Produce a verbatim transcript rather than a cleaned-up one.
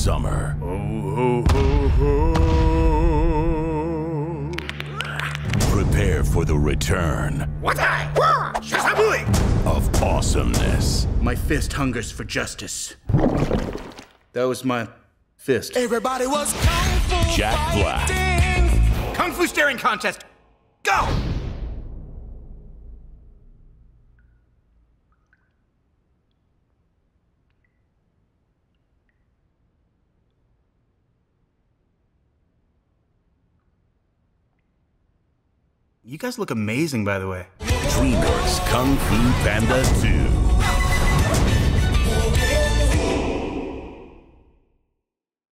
summer. Ho, ho, ho, ho. Prepare for the return What I? of awesomeness. My fist hungers for justice. That was my fist. Everybody was kung fu Jack Black. fighting. Kung Fu staring contest. Go! You guys look amazing, by the way. DreamWorks Kung Fu Panda two.